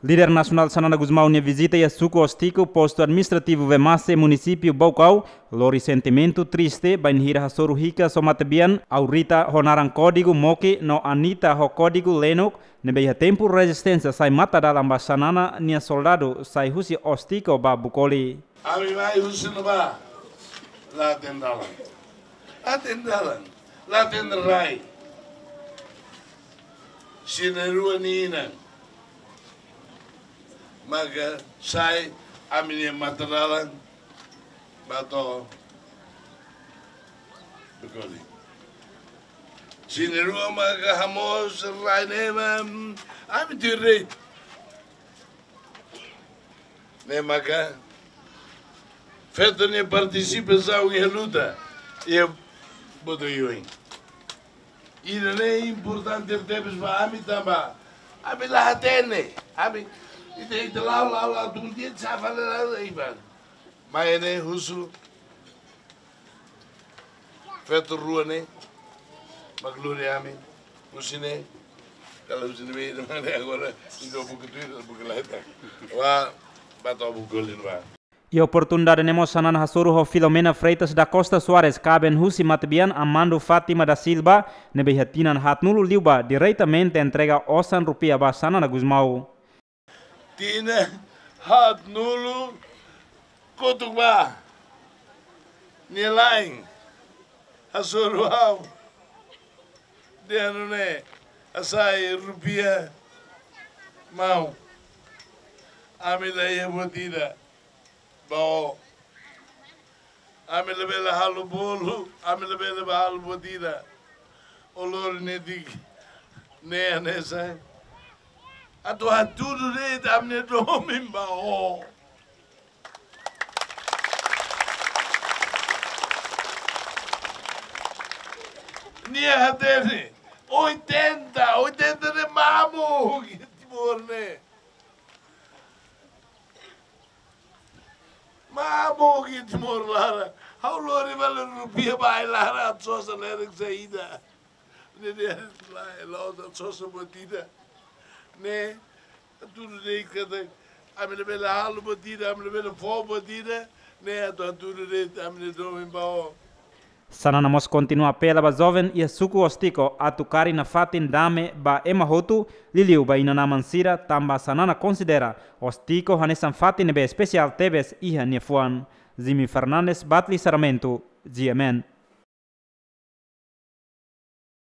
Líder nacional Sanana Gusmão visita e suco hostico posto administrativo Vemace, município Baucau, lori sentimento triste banhir hasoro rica somatabian au rita honaran código moque no anita ho código lenok nebeia tempo resistência sai mata dalam basanana nia soldado sai husi hostico ba bukoli. Ami mai husi no ba la tendalan. La tendrai. Sinerua nina. Maka sai amine matadalan bato bukoli. Sinerua maka hamos rainema ami direi. Ne maka feto ne participa sa em luta e bodo yoin. E não é importante ter para ami tamba. Ami lá atene. Ami Ite lá, um dia de sábado lá, Ivan. Mas né, Russo, feito rua né, magloriame, Russine, kalau Russine bem, agora indo buku tu, buku lá tá, wah, bato buku lima. E oportunidade nemos sanan hasuru ho Filomena Freitas da Costa Soares caben husi matbian Amando Fátima da Silva nebehatinan hatnulu liuba diretamente entrega R100 ba Sanana Gusmão. Tina hat nulu kotugba nilain asuruau denu ne asai rupia mau amila ye botida bao amila bela halu bolu amila bela halu botida olor ne dig ne sai Ato tudo de amne domim bao. Nia hatene 80 de mamo Timor-ne. Mamo Timor lara. How lori vale rupia bai lara atsosa lerek saída. Ne lá atsosa botida. Ne, tudo de que a minha bela halu batida, a minha bela fo batida, ne, tudo de a minha domem bao. Sanana mos continua pela ba jovem e suku hostico atukari na fatin dame ba emahotu liliu ba inana mansira tamba sanana considera hostico hanesan fatin be especial tebes iha nefuan. Zimi Fernandes Batli Sarmento, GMN.